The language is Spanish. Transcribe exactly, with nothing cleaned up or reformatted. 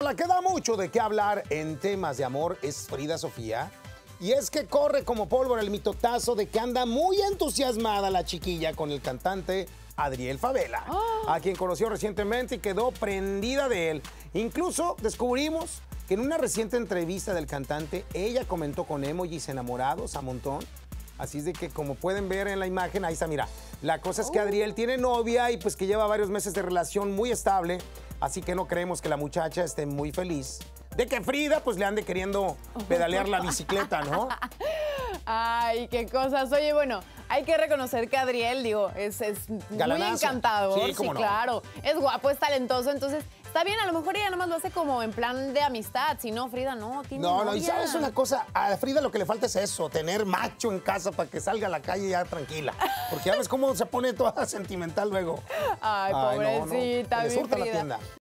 la que da mucho de qué hablar en temas de amor es Frida Sofía. Y es que corre como pólvora el mitotazo de que anda muy entusiasmada la chiquilla con el cantante Adriel Fabela, oh. a quien conoció recientemente y quedó prendida de él. Incluso descubrimos que en una reciente entrevista del cantante, ella comentó con emojis enamorados a montón. Así es de que, como pueden ver en la imagen, ahí está, mira. La cosa es que Adriel tiene novia y pues que lleva varios meses de relación muy estable. Así que no creemos que la muchacha esté muy feliz de que Frida pues le ande queriendo pedalear la bicicleta, ¿no? Ay, qué cosas. Oye, bueno, hay que reconocer que Adriel, digo, es, es muy encantador. Sí, cómo sí no. Claro. Es guapo, es talentoso, entonces está bien, a lo mejor ella nada más lo hace como en plan de amistad. Si no, Frida no, tiene No, novia. no, y sabes una cosa, a Frida lo que le falta es eso, tener macho en casa para que salga a la calle ya tranquila. Porque ya ves cómo se pone toda sentimental luego. Ay, Ay pobrecita, no, no. Que le surta mi la Frida. tienda.